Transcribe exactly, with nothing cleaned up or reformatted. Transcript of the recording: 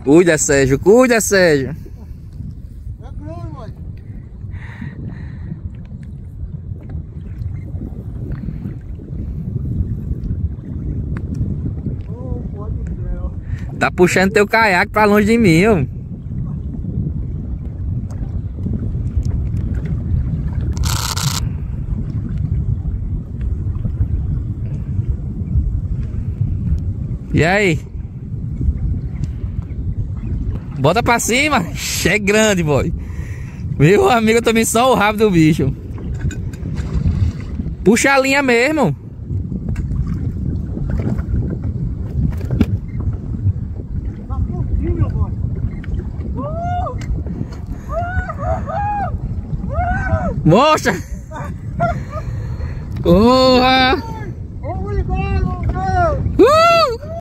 Cuida, Sérgio, cuida, Sérgio. É grande, mãe. Oh, pode ser. Tá puxando teu caiaque pra longe de mim, ó. E aí? Bota pra cima. É grande, boy. Meu amigo, eu tomei só o rabo do bicho. Puxa a linha mesmo. Tá pouquinho, meu boy. Mostra. Porra.